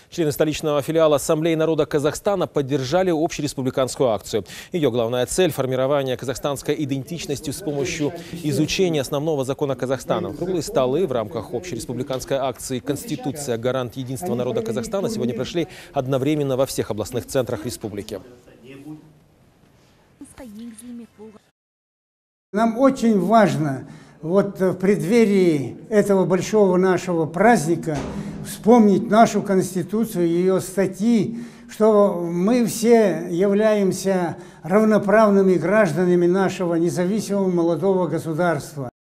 Члены столичного филиала Ассамблеи народа Казахстана поддержали общереспубликанскую акцию. Ее главная цель – формирование казахстанской идентичности с помощью изучения основного закона Казахстана. Круглые столы в рамках общереспубликанской акции «Конституция. Гарант единства народа Казахстана» сегодня прошли одновременно во всех областных центрах республики. Нам очень важно вот в преддверии этого большого нашего праздника вспомнить нашу Конституцию, ее статьи, что мы все являемся равноправными гражданами нашего независимого молодого государства.